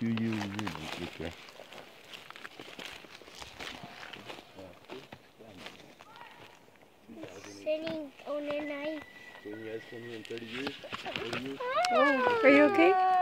you okay. Sitting on a knife. So he has 20 and 30 years. Oh, are you okay?